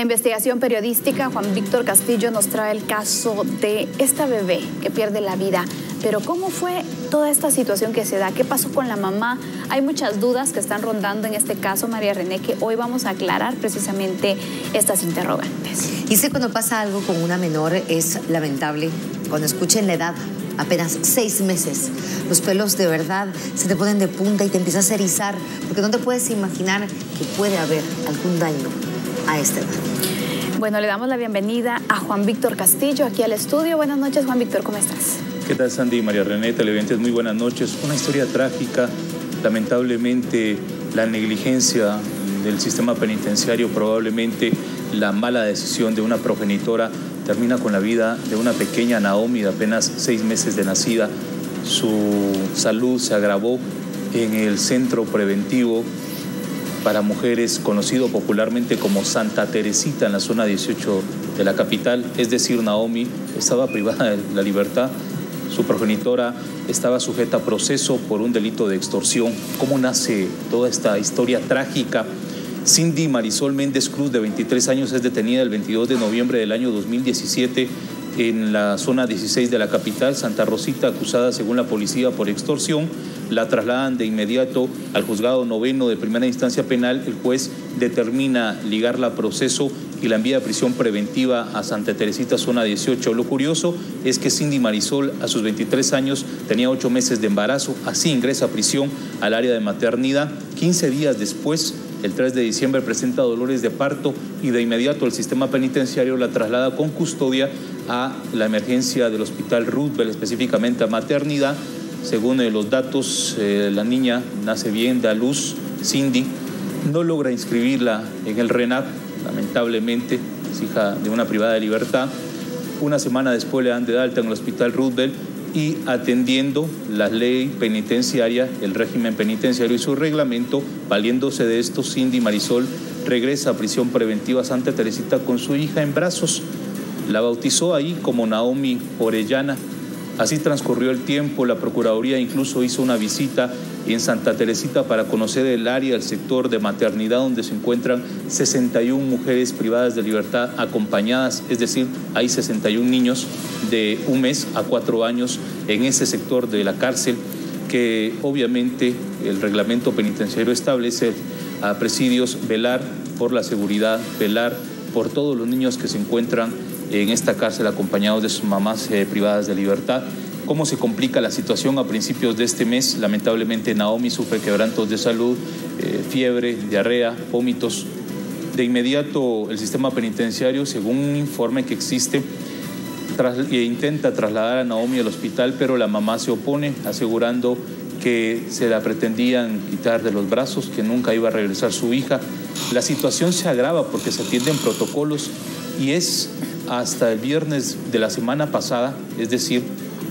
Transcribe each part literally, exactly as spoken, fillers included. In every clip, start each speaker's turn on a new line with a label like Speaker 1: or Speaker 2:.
Speaker 1: investigación periodística, Juan Víctor Castillo nos trae el caso de esta bebé que pierde la vida. Pero ¿cómo fue toda esta situación que se da? ¿Qué pasó con la mamá? Hay muchas dudas que están rondando en este caso, María René, que hoy vamos a aclarar precisamente estas interrogantes.
Speaker 2: Y sé cuando pasa algo con una menor es lamentable. Cuando escuchen la edad, apenas seis meses, los pelos de verdad se te ponen de punta y te empiezas a erizar, porque no te puedes imaginar que puede haber algún daño a esta edad.
Speaker 1: Bueno, le damos la bienvenida a Juan Víctor Castillo aquí al estudio. Buenas noches, Juan Víctor, ¿cómo estás?
Speaker 3: ¿Qué tal, Sandy y María René, televidentes? Muy buenas noches. Una historia trágica. Lamentablemente, la negligencia del sistema penitenciario, probablemente la mala decisión de una progenitora, termina con la vida de una pequeña Naomi de apenas seis meses de nacida. Su salud se agravó en el centro preventivo para mujeres, conocido popularmente como Santa Teresita, en la zona dieciocho de la capital. Es decir, Naomi estaba privada de la libertad. Su progenitora estaba sujeta a proceso por un delito de extorsión. ¿Cómo nace toda esta historia trágica? Cindy Marisol Méndez Cruz, de veintitrés años, es detenida el veintidós de noviembre del año dos mil diecisiete en la zona dieciséis de la capital. Santa Rosita, acusada según la policía por extorsión. La trasladan de inmediato al juzgado noveno de primera instancia penal. El juez determina ligarla a proceso y la envía a prisión preventiva a Santa Teresita, zona dieciocho. Lo curioso es que Cindy Marisol, a sus veintitrés años, tenía ocho meses de embarazo. Así ingresa a prisión al área de maternidad. quince días después, el tres de diciembre, presenta dolores de parto y de inmediato el sistema penitenciario la traslada con custodia a la emergencia del Hospital Roosevelt, específicamente a maternidad. Según eh, los datos, eh, la niña nace bien, da luz. Cindy no logra inscribirla en el RENAP, lamentablemente, es hija de una privada de libertad. Una semana después le dan de alta en el Hospital Roosevelt y, atendiendo la ley penitenciaria, el régimen penitenciario y su reglamento, valiéndose de esto, Cindy Marisol regresa a prisión preventiva Santa Teresita con su hija en brazos. La bautizó ahí como Naomi Orellana. Así transcurrió el tiempo. La Procuraduría incluso hizo una visita en Santa Teresita para conocer el área, el sector de maternidad donde se encuentran sesenta y una mujeres privadas de libertad acompañadas, es decir, hay sesenta y un niños de un mes a cuatro años en ese sector de la cárcel, que obviamente el reglamento penitenciario establece a presidios velar por la seguridad, velar por todos los niños que se encuentran en esta cárcel acompañados de sus mamás eh, privadas de libertad. ¿Cómo se complica la situación a principios de este mes? Lamentablemente Naomi sufre quebrantos de salud, eh, fiebre, diarrea, vómitos. De inmediato el sistema penitenciario, según un informe que existe, tras, eh, intenta trasladar a Naomi al hospital, pero la mamá se opone, asegurando que se la pretendían quitar de los brazos, que nunca iba a regresar su hija. La situación se agrava porque se atienden protocolos y es hasta el viernes de la semana pasada, es decir,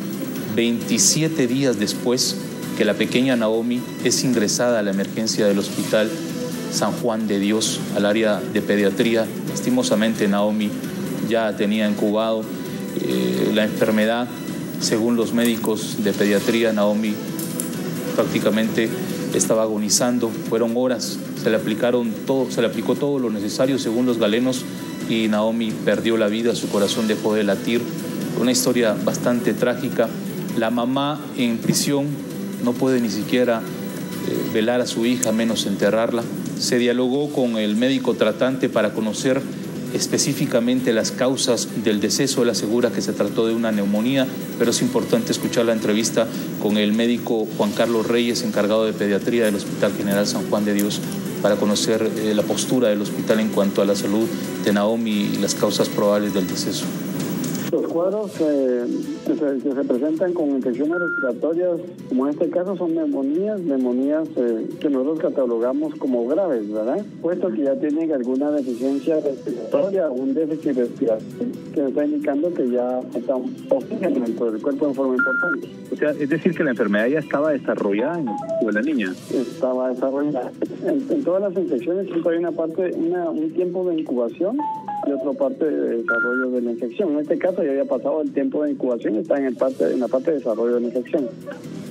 Speaker 3: veintisiete días después, que la pequeña Naomi es ingresada a la emergencia del Hospital San Juan de Dios, al área de pediatría. Lastimosamente, Naomi ya tenía incubado eh, la enfermedad. Según los médicos de pediatría, Naomi prácticamente estaba agonizando. Fueron horas, se le aplicaron todo, se le aplicó todo lo necesario según los galenos y Naomi perdió la vida, su corazón dejó de latir. Una historia bastante trágica. La mamá en prisión no puede ni siquiera eh, velar a su hija, menos enterrarla. Se dialogó con el médico tratante para conocer específicamente las causas del deceso. Él asegura que se trató de una neumonía, pero es importante escuchar la entrevista con el médico Juan Carlos Reyes, encargado de pediatría del Hospital General San Juan de Dios, para conocer eh, la postura del hospital en cuanto a la salud de Naomi y las causas probables del deceso.
Speaker 4: Los cuadros eh, que, se, que se presentan con infecciones respiratorias, como en este caso, son neumonías, neumonías eh, que nosotros catalogamos como graves, ¿verdad? Puesto que ya tienen alguna deficiencia respiratoria, un déficit respiratorio, que nos está indicando que ya está un oxígeno dentro del cuerpo de forma importante.
Speaker 3: O sea, es decir, que la enfermedad ya estaba desarrollada en la niña.
Speaker 4: Estaba desarrollada. En, en todas las infecciones siempre hay una parte, una, un tiempo de incubación y otra parte de desarrollo de la infección. En este caso ya había pasado el tiempo de incubación y está en, el parte, en la parte de desarrollo de la infección.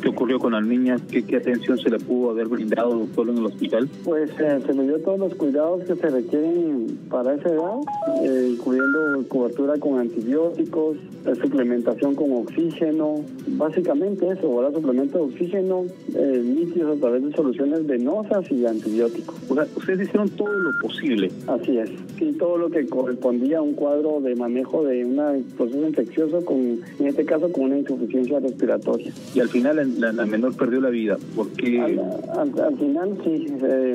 Speaker 5: ¿Qué ocurrió con la niña? ¿Qué, qué atención se le pudo haber brindado, doctor, en el hospital?
Speaker 4: Pues eh, se le dio todos los cuidados que se requieren para esa edad, eh, incluyendo cobertura con antibióticos, eh, suplementación con oxígeno, básicamente eso, ¿verdad? Suplemento de oxígeno, eh, líquidos a través de soluciones venosas y antibióticos.
Speaker 5: O sea, ustedes hicieron todo lo posible.
Speaker 4: Así es, sí, todo lo que correspondía a un cuadro de manejo de un proceso infeccioso, con, en este caso con una insuficiencia respiratoria.
Speaker 5: Y al final la, la menor perdió la vida, porque
Speaker 4: al, al, al final sí, eh,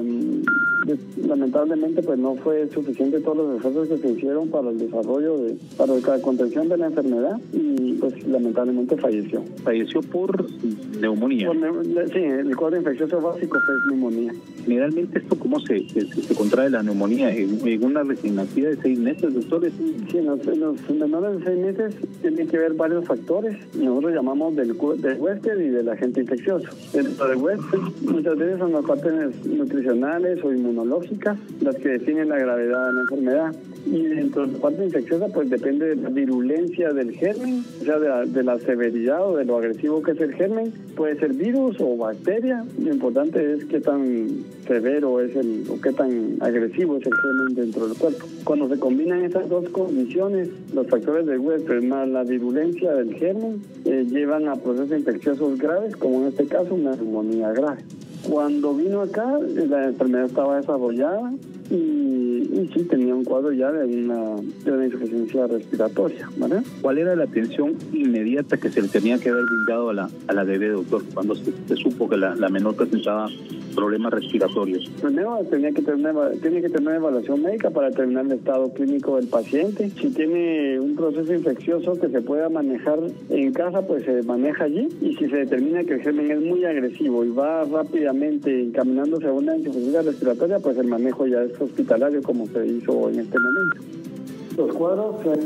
Speaker 4: lamentablemente pues no fue suficiente todos los esfuerzos que se hicieron para el desarrollo de, para la contención de la enfermedad, y pues lamentablemente falleció.
Speaker 5: Falleció por neumonía.
Speaker 4: Por ne sí, el cuadro infeccioso básico fue neumonía.
Speaker 5: Generalmente esto, ¿cómo se, se, se contrae la neumonía? ¿En, en una recién nacida de seis meses, doctores?
Speaker 4: Sí, en los, en los menores de seis meses tienen que ver varios factores. Nosotros llamamos del, del huésped y del agente infeccioso. Dentro del huésped muchas veces son las partes nutricionales o inmunológicas las que definen la gravedad de la enfermedad. Y dentro de la parte infecciosa pues depende de la virulencia del germen, o sea, de la, de la severidad o de lo agresivo que es el germen. Puede ser virus o bacteria. Lo importante es qué tan severo es el, o qué tan agresivo es el germen dentro del cuerpo. Cuando se combinan esas dos condiciones, los factores del huésped más la virulencia del germen, eh, llevan a procesos infecciosos graves, como en este caso una neumonía grave. Cuando vino acá, la enfermedad estaba desarrollada y, y sí tenía un cuadro ya de una, de una insuficiencia respiratoria, ¿vale?
Speaker 5: ¿Cuál era la atención inmediata que se le tenía que haber brindado a la, a la bebé, doctor, cuando se, se supo que la, la menor presentaba problemas respiratorios?
Speaker 4: Primero tenía que tener una, tiene que tener una evaluación médica para determinar el estado clínico del paciente. Si tiene un proceso infeccioso que se pueda manejar en casa, pues se maneja allí. Y si se determina que el germen es muy agresivo y va rápidamente encaminándose a una insuficiencia respiratoria, pues el manejo ya es hospitalario, como se hizo en este momento. Los cuadros... Eh...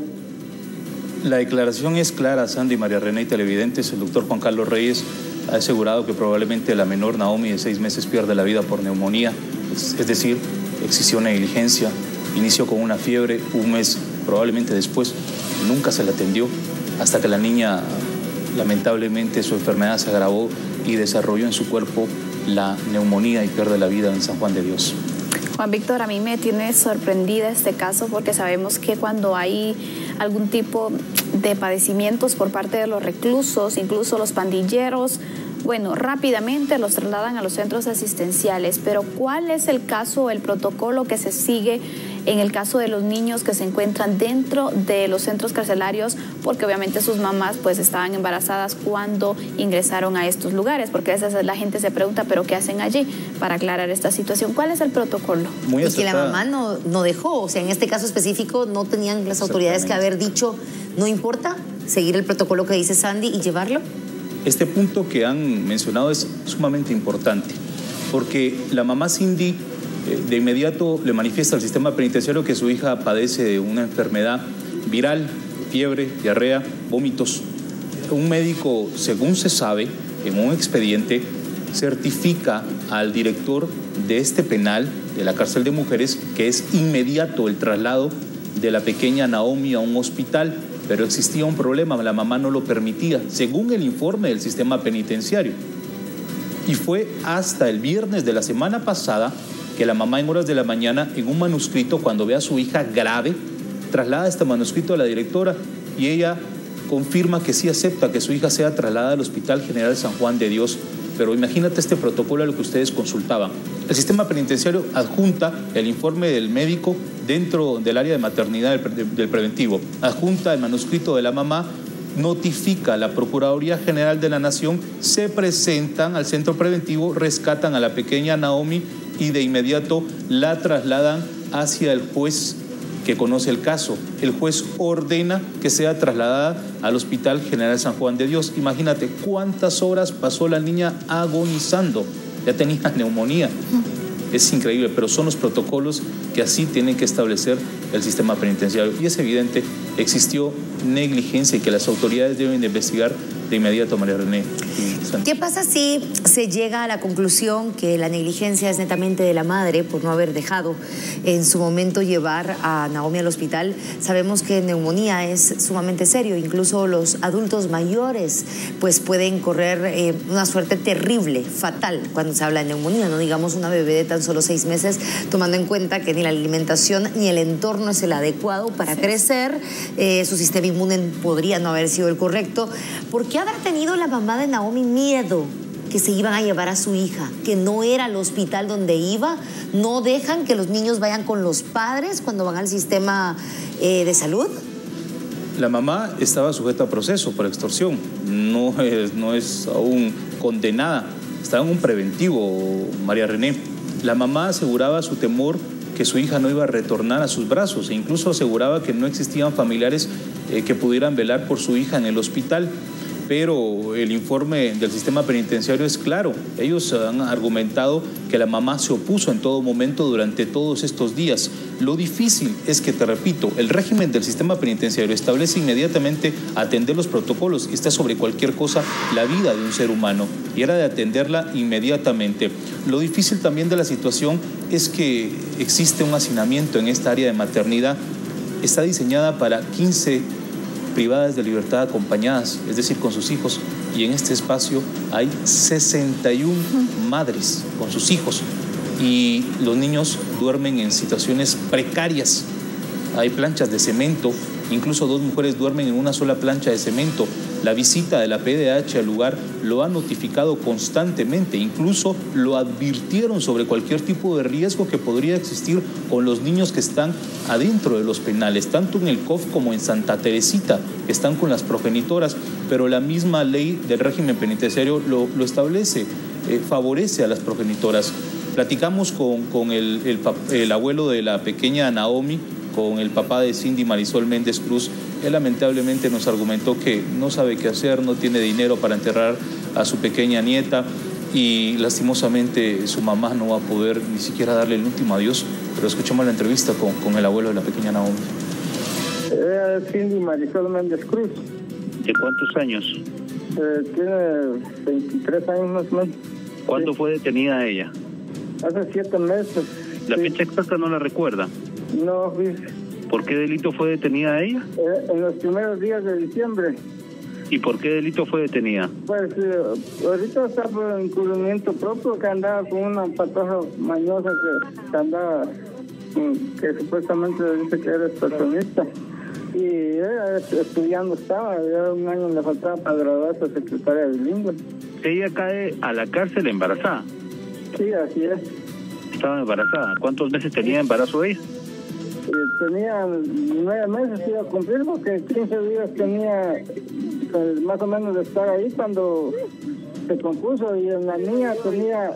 Speaker 3: La declaración es clara, Sandy, María René y televidentes. El doctor Juan Carlos Reyes ha asegurado que probablemente la menor Naomi de seis meses pierde la vida por neumonía, es, es decir, existió negligencia, inició con una fiebre, un mes probablemente después, nunca se la atendió, hasta que la niña, lamentablemente, su enfermedad se agravó y desarrolló en su cuerpo la neumonía y pierde la vida en San Juan de Dios.
Speaker 1: Juan Víctor, a mí me tiene sorprendida este caso porque sabemos que cuando hay algún tipo de padecimientos por parte de los reclusos, incluso los pandilleros, bueno, rápidamente los trasladan a los centros asistenciales. Pero ¿cuál es el caso, el protocolo que se sigue en el caso de los niños que se encuentran dentro de los centros carcelarios? Porque obviamente sus mamás pues estaban embarazadas cuando ingresaron a estos lugares, porque a veces la gente se pregunta, ¿pero qué hacen allí? Para aclarar esta situación, ¿cuál es el protocolo?
Speaker 2: Muy y que la mamá no, no dejó, o sea, en este caso específico no tenían las autoridades que haber dicho, no importa, seguir el protocolo que dice Sandy y llevarlo.
Speaker 3: Este punto que han mencionado es sumamente importante, porque la mamá Cindy eh, de inmediato le manifiesta al sistema penitenciario que su hija padece de una enfermedad viral, fiebre, diarrea, vómitos. Un médico, según se sabe, en un expediente, certifica al director de este penal, de la cárcel de mujeres, que es inmediato el traslado de la pequeña Naomi a un hospital. Pero existía un problema, la mamá no lo permitía, según el informe del sistema penitenciario. Y fue hasta el viernes de la semana pasada que la mamá, en horas de la mañana, en un manuscrito, cuando ve a su hija grave, traslada este manuscrito a la directora y ella confirma que sí acepta que su hija sea trasladada al Hospital General San Juan de Dios. Pero imagínate este protocolo a lo que ustedes consultaban. El sistema penitenciario adjunta el informe del médico dentro del área de maternidad del, del preventivo, adjunta el manuscrito de la mamá, notifica a la Procuraduría General de la Nación, se presentan al centro preventivo, rescatan a la pequeña Naomi y de inmediato la trasladan hacia el juez que conoce el caso. El juez ordena que sea trasladada al Hospital General San Juan de Dios. Imagínate cuántas horas pasó la niña agonizando, ya tenía neumonía. Es increíble, pero son los protocolos que así tienen que establecer el sistema penitenciario. Y es evidente, existió negligencia y que las autoridades deben de investigar de inmediato, María René.
Speaker 2: ¿Qué pasa si se llega a la conclusión que la negligencia es netamente de la madre por no haber dejado en su momento llevar a Naomi al hospital? Sabemos que neumonía es sumamente serio, incluso los adultos mayores pues pueden correr eh, una suerte terrible, fatal, cuando se habla de neumonía, no digamos una bebé de tan solo seis meses, tomando en cuenta que ni la alimentación ni el entorno es el adecuado para crecer, eh, su sistema inmune podría no haber sido el correcto. ¿Por qué habrá tenido la mamá de Naomi miedo que se iban a llevar a su hija, que no era el hospital donde iba? ¿No dejan que los niños vayan con los padres cuando van al sistema eh, de salud?
Speaker 3: La mamá estaba sujeta a proceso por extorsión, no es, no es aún condenada, estaba en un preventivo, María René. La mamá aseguraba su temor que su hija no iba a retornar a sus brazos e incluso aseguraba que no existían familiares eh, que pudieran velar por su hija en el hospital. Pero el informe del sistema penitenciario es claro. Ellos han argumentado que la mamá se opuso en todo momento durante todos estos días. Lo difícil es que, te repito, el régimen del sistema penitenciario establece inmediatamente atender los protocolos y está sobre cualquier cosa la vida de un ser humano y era de atenderla inmediatamente. Lo difícil también de la situación es que existe un hacinamiento en esta área de maternidad. Está diseñada para quince privadas de libertad acompañadas, es decir, con sus hijos, y en este espacio hay sesenta y una madres con sus hijos y los niños duermen en situaciones precarias. Hay planchas de cemento, incluso dos mujeres duermen en una sola plancha de cemento. La visita de la P D H al lugar lo ha notificado constantemente, incluso lo advirtieron sobre cualquier tipo de riesgo que podría existir con los niños que están adentro de los penales, tanto en el C O F como en Santa Teresita, que están con las progenitoras, pero la misma ley del régimen penitenciario lo, lo establece, eh, favorece a las progenitoras. Platicamos con, con el, el, el abuelo de la pequeña Naomi, con el papá de Cindy, Marisol Méndez Cruz. Él lamentablemente nos argumentó que no sabe qué hacer, no tiene dinero para enterrar a su pequeña nieta y lastimosamente su mamá no va a poder ni siquiera darle el último adiós. Pero escuchemos la entrevista con, con el abuelo de la pequeña Naomi.
Speaker 4: Eh, Cindy Marisol Méndez Cruz.
Speaker 5: ¿De cuántos años?
Speaker 4: Eh, tiene veintitrés años más o menos.
Speaker 5: ¿Cuándo
Speaker 4: sí.
Speaker 5: fue detenida ella?
Speaker 4: Hace siete meses.
Speaker 5: ¿La
Speaker 4: sí.
Speaker 5: fecha exacta no la recuerda?
Speaker 4: No, sí.
Speaker 5: ¿Por qué delito fue detenida ella?
Speaker 4: Eh, en los primeros días de diciembre.
Speaker 5: ¿Y por qué delito fue detenida?
Speaker 4: Pues eh, ahorita está por encubrimiento propio, que andaba con una patoja mañosa que, que andaba, que supuestamente dice que era extorsionista. Y ella estudiando estaba, ya un año le faltaba para graduarse a secretaria bilingüe.
Speaker 5: Ella cae a la cárcel embarazada.
Speaker 4: Sí, así es.
Speaker 5: Estaba embarazada. ¿Cuántos meses tenía de embarazo ella?
Speaker 4: Eh, tenía nueve meses, iba a cumplir, porque quince días tenía pues, más o menos de estar ahí cuando se compuso, y en la niña tenía,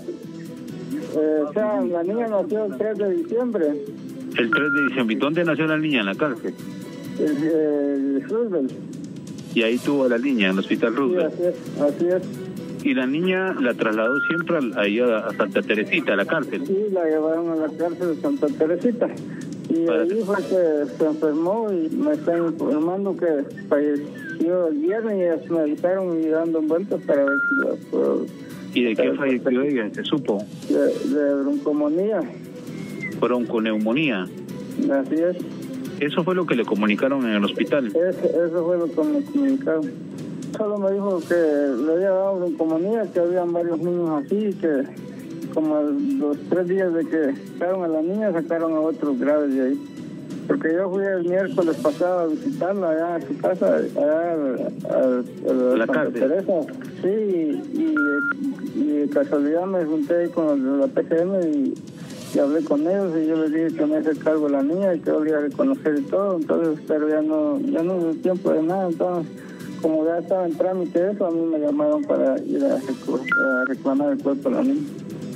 Speaker 4: eh, o sea, la niña nació el tres de diciembre.
Speaker 5: El tres de diciembre. ¿Y dónde nació la niña? ¿En la cárcel?
Speaker 4: El, el Roosevelt.
Speaker 5: Y ahí tuvo a la niña, en el hospital Roosevelt.
Speaker 4: Sí, así es, así es.
Speaker 5: Y la niña la trasladó siempre ahí a, a Santa Teresita, a la cárcel.
Speaker 4: Sí, la llevaron a la cárcel de Santa Teresita. Y
Speaker 5: Para
Speaker 4: ahí fue que se enfermó y me están informando que falleció el viernes, y ellas me avisaron y dando vueltas para ver si la puedo...
Speaker 5: ¿Y de qué falleció ella? ¿Se supo?
Speaker 4: De, de broncomonía.
Speaker 5: Bronconeumonía.
Speaker 4: Así es.
Speaker 5: Eso fue lo que le comunicaron en el hospital.
Speaker 4: Es, eso fue lo que me comunicaron. Solo me dijo que le había dado broncomonía, que habían varios niños así, que como los tres días de que sacaron a la niña, sacaron a otros graves de ahí. Porque yo fui el miércoles pasado a visitarla allá a su casa, allá a, a, a
Speaker 5: la
Speaker 4: Santa
Speaker 5: cárcel.
Speaker 4: Teresa. Sí, y, y de casualidad me junté ahí con los de la P C M y, y hablé con ellos, y yo les dije que me hice cargo de la niña y que yo iba a reconocer y todo. Entonces, pero ya no, ya no hubo tiempo de nada. Entonces, como ya estaba en trámite eso, a mí me llamaron para ir a, a reclamar el cuerpo de la niña.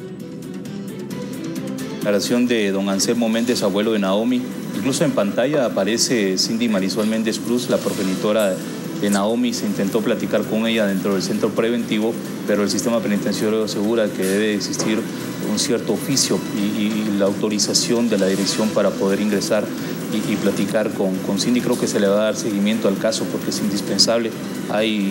Speaker 3: Declaración de don Anselmo Méndez, abuelo de Naomi. Incluso en pantalla aparece Cindy Marisol Méndez Cruz, la progenitora de Naomi. Se intentó platicar con ella dentro del centro preventivo, pero el sistema penitenciario asegura que debe existir un cierto oficio y, y la autorización de la dirección para poder ingresar y, y platicar con, con Cindy. Creo que se le va a dar seguimiento al caso porque es indispensable. Hay,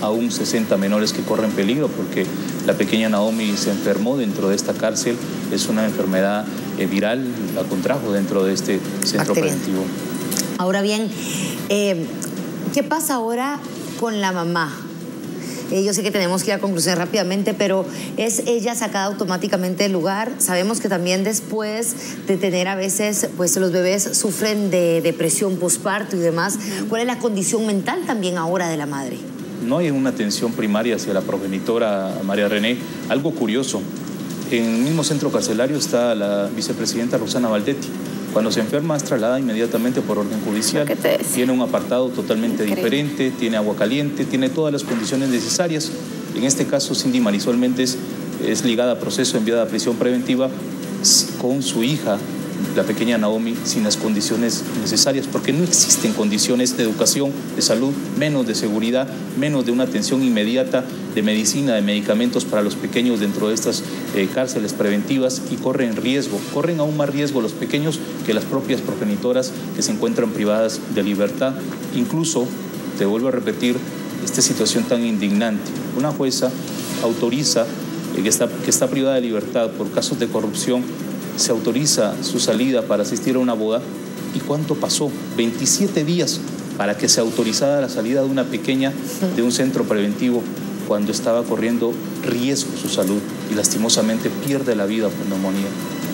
Speaker 3: aún sesenta menores que corren peligro porque la pequeña Naomi se enfermó dentro de esta cárcel. Es una enfermedad eh, viral, la contrajo dentro de este centro
Speaker 2: Bacteria.
Speaker 3: preventivo.
Speaker 2: Ahora bien, eh, ¿qué pasa ahora con la mamá? Eh, yo sé que tenemos que ir a conclusión rápidamente, pero ¿es ella sacada automáticamente del lugar? Sabemos que también después de tener a veces, pues los bebés sufren de depresión postparto y demás. ¿Cuál es la condición mental también ahora de la madre?
Speaker 3: No hay una atención primaria hacia la progenitora María René. Algo curioso, en el mismo centro carcelario está la vicepresidenta Rosana Valdetti. Cuando se enferma es trasladada inmediatamente por orden judicial. Tiene un apartado totalmente Increíble. diferente, tiene agua caliente, tiene todas las condiciones necesarias. En este caso, Cindy Marisol Méndez es ligada a proceso, enviada a prisión preventiva con su hija, la pequeña Naomi, sin las condiciones necesarias, porque no existen condiciones de educación, de salud, menos de seguridad, menos de una atención inmediata de medicina, de medicamentos para los pequeños dentro de estas eh, cárceles preventivas, y corren riesgo, corren aún más riesgo los pequeños que las propias progenitoras que se encuentran privadas de libertad. Incluso, te vuelvo a repetir, esta situación tan indignante, una jueza autoriza eh, que, está, que está privada de libertad por casos de corrupción, se autoriza su salida para asistir a una boda. ¿Y cuánto pasó? veintisiete días para que se autorizara la salida de una pequeña de un centro preventivo cuando estaba corriendo riesgo su salud y lastimosamente pierde la vida por neumonía.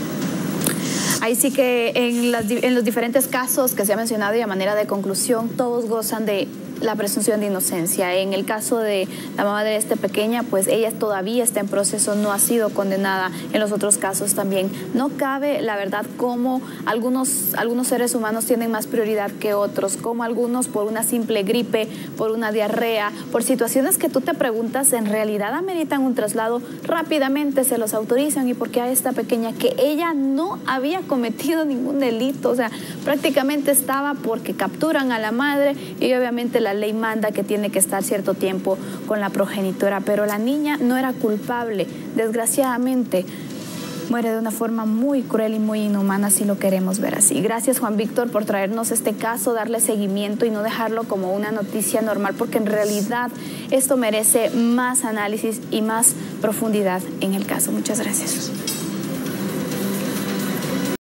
Speaker 1: Ahí sí que en, las, en los diferentes casos que se ha mencionado y a manera de conclusión, todos gozan de la presunción de inocencia. En el caso de la mamá de esta pequeña, pues ella todavía está en proceso, no ha sido condenada. En los otros casos también no cabe, la verdad, cómo algunos, algunos seres humanos tienen más prioridad que otros, como algunos por una simple gripe, por una diarrea, por situaciones que tú te preguntas, en realidad ameritan un traslado, rápidamente se los autorizan. Y porque a esta pequeña, que ella no había cometido ningún delito, o sea, prácticamente estaba porque capturan a la madre y obviamente la La ley manda que tiene que estar cierto tiempo con la progenitora, pero la niña no era culpable. Desgraciadamente, muere de una forma muy cruel y muy inhumana, si lo queremos ver así. Gracias, Juan Víctor, por traernos este caso, darle seguimiento y no dejarlo como una noticia normal, porque en realidad esto merece más análisis y más profundidad en el caso. Muchas gracias.